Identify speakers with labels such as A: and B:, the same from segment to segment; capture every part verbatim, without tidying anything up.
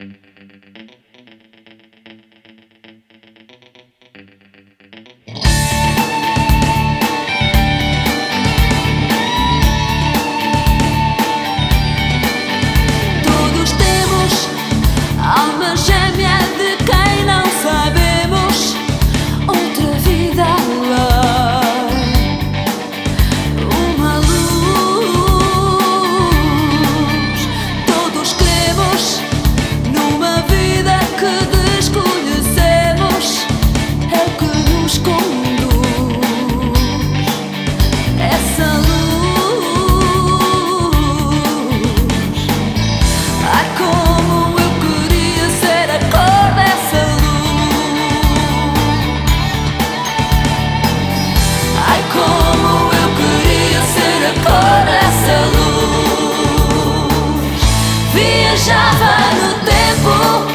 A: Viajava no tempo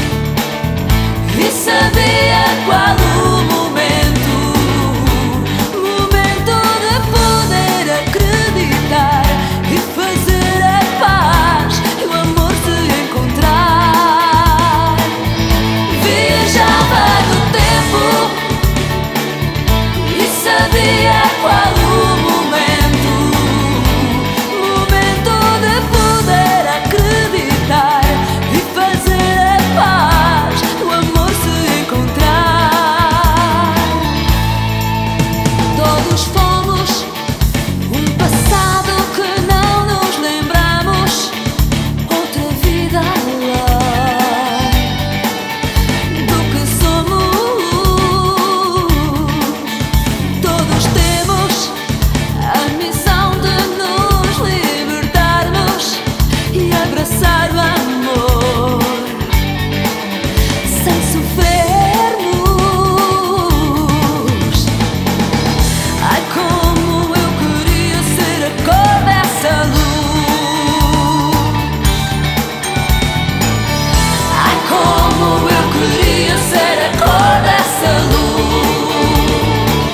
A: e sabia qual o momento, momento de poder acreditar e fazer a paz e o amor se encontrar. Viajava no tempo e sabia qual o momento, momento de poder acreditar e fazer a paz, o amor se encontrar. Todos fomos um passado que não nos lembramos, outra vida além do que somos. Todos temos a missão de nos libertarmos e abraçar o amor sem sofrermos. Ai, como eu queria ser a cor dessa luz. Ai, como eu queria ser a cor dessa luz.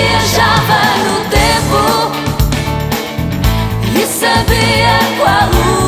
A: Viajava no tempo e sabia qual o